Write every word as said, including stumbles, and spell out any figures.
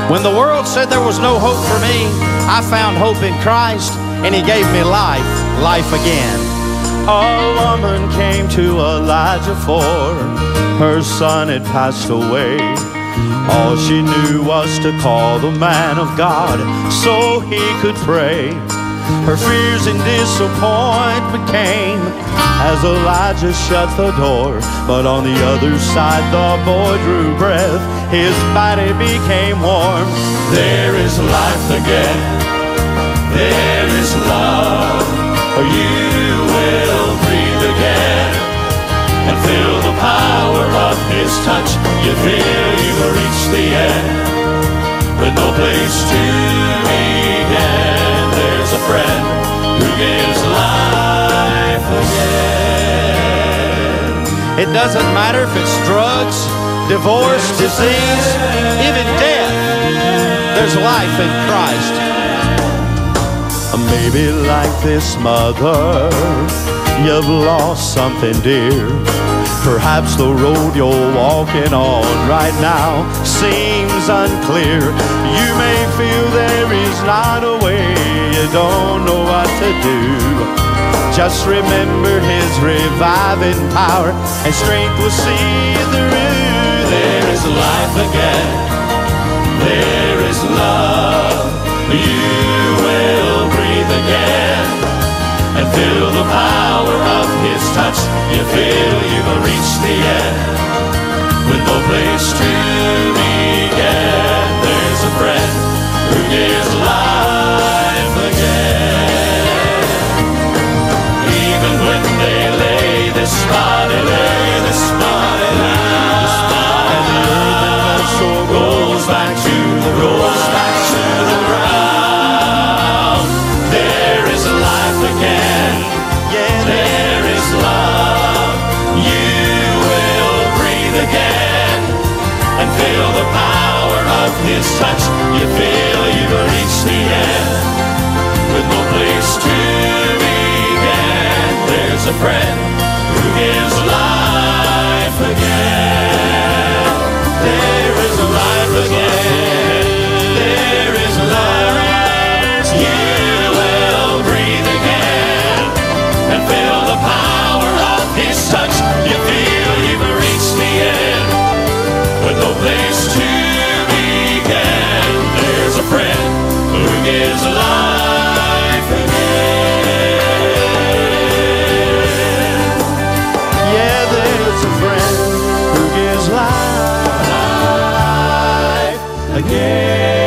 When the world said there was no hope for me, I found hope in Christ, and He gave me life, life again. A woman came to Elijah for her son had passed away. All she knew was to call the man of God so he could pray. Her fears and disappointment came as Elijah shut the door. But on the other side the boy drew breath, his body became warm. There is life again, there is love. You will breathe again and feel the power of His touch. You feel you will reach the end with no place to begin. There's a friend who gives life again. It doesn't matter if it's drugs, divorce, disease, even death. There's life in Christ. Maybe like this mother, you've lost something dear. Perhaps the road you're walking on right now seems unclear. You may feel there is not a way, you don't know what to do. Just remember His reviving power and strength will see through. There is life again, there is love. You will breathe again and feel the power of His touch. You feel you will reach the end with no place to begin. There's a friend who gives life again. Even when they lay this body, lay this body down, and the earth soul goes back to the goes back to the ground. Feel the power of His touch. You feel you've reached the end with no place to begin. There's a friend who gives life again. There is life again. There is life. You will breathe again and feel the power of His touch. You feel you've reached the end with no place to begin. There's a friend who gives life again. Yeah, there's a friend who gives life again.